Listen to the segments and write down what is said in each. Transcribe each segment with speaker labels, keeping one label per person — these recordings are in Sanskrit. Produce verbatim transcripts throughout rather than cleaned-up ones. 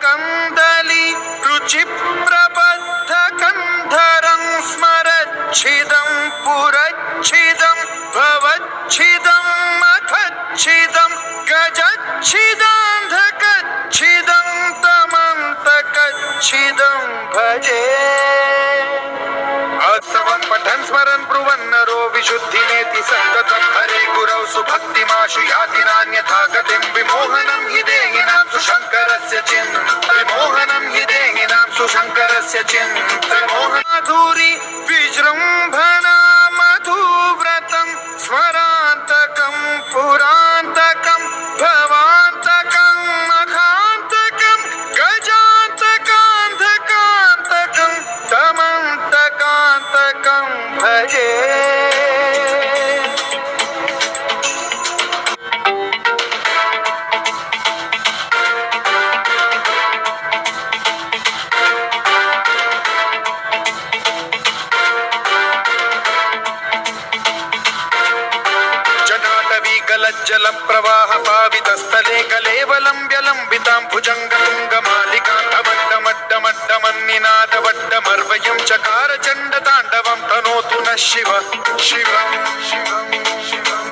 Speaker 1: कन्दली रुचिप्रबद्धकन्धरं स्मरच्छिदं पुरच्छिदं भवच्छिदं मखच्छिदं गजच्छिदान्धकच्छिदं तमन्तकच्छिदं भजे। अस्तवं पठन् स्मरन् ब्रुवन् नरो विशुद्धिमेति सन्ततं हरे गुरौ सुभक्तिमाशु याति नान्यथा गतिं विमोहनं हि देहिनां सुशङ्करस्य चिन्त विमोहनं हि देहिनां सुशङ्करस्य चिन्त माधुरी विजृम्भणा मधुव्रतं स्मरान्तकं पुरान्तकं भवान्तकं मखान्तकं गजान्तकान्धकान्तकं तमन्तकान्तकं भजे। जलं प्रवाह पावितस्थले कलेवलं व्यलम्बितां भुजङ्गतुङ्गमालिकां डमड्डमड्डमड्डमन्निनादवड्डमर्वयं चकार चण्डताण्डवं तनोतु नः शिव शिवं शिवं शिवं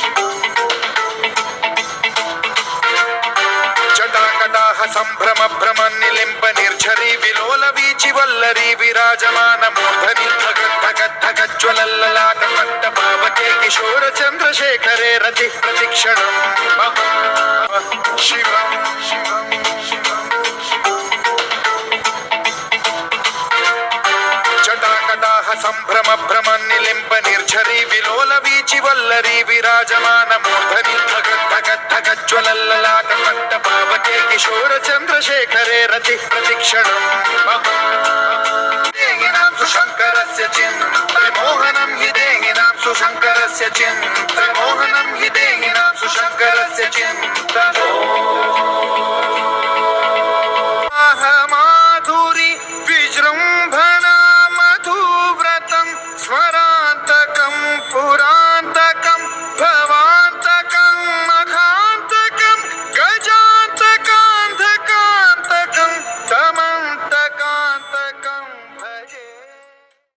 Speaker 1: जटाकटाह सम्भ्रम भ्रमन्निलिम्ब निर्झरी विलोल वीचिवल्लरी विराजमान मूर्धनि धगद्धगद्धगज्ज्वलल्ललाटपट्टपावके किशोर चन्द्रशेखरे रति प्रतिक्षणं शिवं शिवं शिवं जटाकटाह सम्भ्रम भ्रमन्निलिम्ब निर्झरी विलोल वीचिवल्लरी विराजमान मूर्धनि धगद्धगद्धगज्ज्वलल्ललाटपट्टपावके किशोर चन्द्रशेखरे रति प्रतिक्षणं देहिनां सुशङ्करस्य चिन्त विमोहनं हि देहिनां सुशङ्करस्य चिन्त